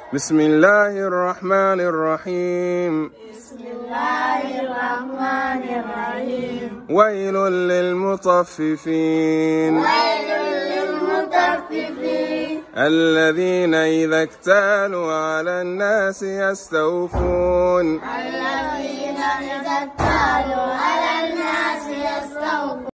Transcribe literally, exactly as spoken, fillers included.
بسم الله الرحمن الرحيم. بسم الله الرحمن الرحيم. ويل للمطففين. ويل للمطففين الذين إذا اكتالوا على الناس يستوفون. الذين إذا اكتالوا على الناس يستوفون